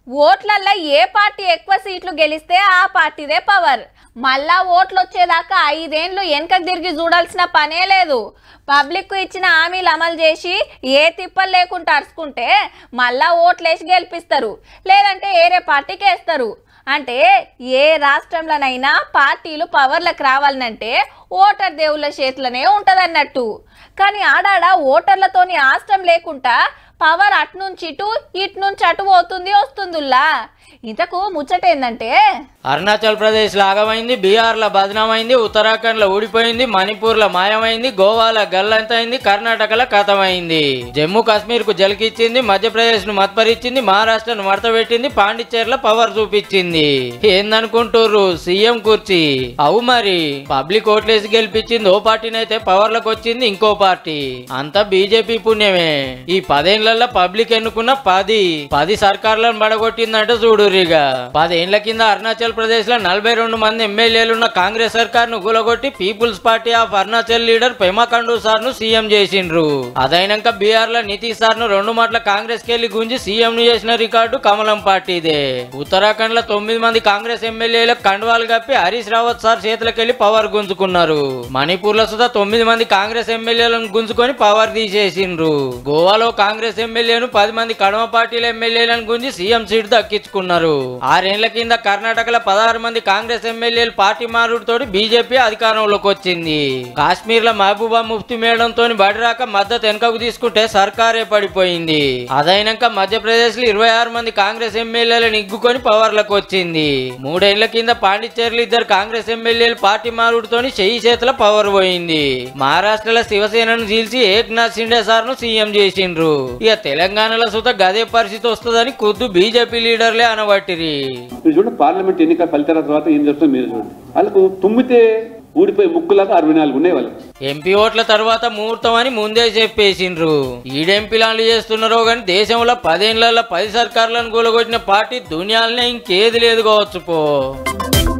ఓట్లల్లో ఏ party ఎక్కువ సీట్లు గెలిస్తే ఆ పార్టీదే పవర్. మళ్ళా ఓట్లు వచ్చేదాకా 5 ఏళ్ళు వెనకకు తిరిగి చూడాల్సిన పనే లేదు. పబ్లిక్ ఇచ్చిన హామీలు అమలు చేసి ఏ తిప్పలు లేకుండా అరుచుకుంటే మళ్ళా ఓట్లేసి గెలిపిస్తారు, లేదంటే ఏరే పార్టీకి వేస్తారు. అంటే ఏ రాష్ట్రంలోనైనా పార్టీలు పవర్లకు రావాలంటే ఓటర్ దేవుళ్ళ చేతులనే ఉంటదన్నట్టు. కానీ ఆడాడ ఓటర్లతోని ఆష్టం లేకుండా పవర్ అట్నుంచి ఇటు ఇట్నుంచి అటు పోతుంది వస్తుందిలా. ఇంతకు ముచ్చటేందంటే అరుణాచల్ ప్రదేశ్ లాగమైంది, బీహార్లో బదనామైంది, ఉత్తరాఖండ్లో ఊడిపోయింది, మణిపూర్లో మాయమైంది, గోవాలో గల్లంతైంది, కర్ణాటకలో కథమైంది, జమ్మూ కాశ్మీర్ కు జలకిచ్చింది, మధ్యప్రదేశ్ ను మత్పరిచింది, మహారాష్ట్రను మడతపెట్టింది, పాండిచ్చేరిలో పవర్ చూపించింది. ఏందనుకుంటుర్రు సీఎం కుర్చీ? అవు మరి పబ్లిక్ ఓట్లేసి గెలిపించింది ఓ పార్టీనైతే పవర్ లకు వచ్చింది ఇంకో పార్టీ. అంతా బీజేపీ పుణ్యమే. ఈ 10 ఏళ్లలో పబ్లిక్ ఎన్నుకున్న 10 సర్కార్లను బడగొట్టిందంటే చూడురిగా. 10 ఏళ్ల కింద అరుణాచల్ ప్రదేశ్ లో 42 మంది ఎమ్మెల్యేలున్న కాంగ్రెస్ సర్కార్ ను కూలగొట్టి people's party of Arunachal leader Pema Khandu sir ను సీఎం చేసిండ్రు. అదైనాక బీహార్ లో నితీష్ సార్ ను 2 మాటల కాంగ్రెస్ కెళ్లి గుంజి సీఎం ను చేసిన రికార్డు కమలం పార్టీదే. ఉత్తరాఖండ్ లో 9 మంది కాంగ్రెస్ ఎమ్మెల్యేలకు కండువాలు కప్పి హరీష్ రావత్ సార్ చేతులకెళ్లి పవర్ గుంజుకున్నారు. మణిపూర్ లో సుధా 9 మంది కాంగ్రెస్ ఎమ్మెల్యేలను గుంజుకొని పవర్ తీసేసిండ్రు. గోవాలో కాంగ్రెస్ ఎమ్మెల్యేను 10 మంది కడమ పార్టీల ఎమ్మెల్యేలను గుంజి సీఎం సీట్ దక్కించుకున్నారు. 6 ఏళ్ల కింద కర్ణాటకలో 16 మంది కాంగ్రెస్ ఎమ్మెల్యేలు పార్టీ మారుడుతో బీజేపీ అధికారంలోకి వచ్చింది. కాశ్మీర్ లో మహబూబా ముఫ్తీ మేడంతో బడిరాక మద్దతు వెనుకకు తీసుకుంటే సర్కారే పడిపోయింది. అదైనాక మధ్యప్రదేశ్ లో 26 మంది కాంగ్రెస్ ఎమ్మెల్యేలను ఇగ్గుకొని పవర్ లకు వచ్చింది. 3 ఏళ్ల కింద పాండిచ్చేరిలో 2 కాంగ్రెస్ ఎమ్మెల్యేలు పార్టీ మారుడుతో చెయ్యి చేతుల పవర్ పోయింది. మహారాష్ట్రలో శివసేనను చీల్చి ఏక్నాథ్ షిండే సార్ ను సీఎం చేసిండ్రు. ఇక తెలంగాణలో సుత గదే పరిస్థితి వస్తుందని ఖుద్దు బీజేపీ లీడర్లే అనబట్టిరి. చూడండి, పార్లమెంట్ ఎన్నికల ఫలితాల తర్వాత ఏం చేస్తుందో మీరు చూడండి. వాళ్ళకు తుమ్మితే ఊడిపోయి ముక్కులాగా 64 ఉన్నాయి వాళ్ళకి. ఎంపీ ఓట్ల తర్వాత ముహూర్తం అని ముందే చెప్పేసిండ్రు. ఈడేం ప్లాన్లు చేస్తున్నారో గాని దేశంలో 10 ఏళ్లలో 10 సర్కార్లను కూలగొట్టిన పార్టీ దునియాలనే ఇంకేది లేదు కావచ్చు పో.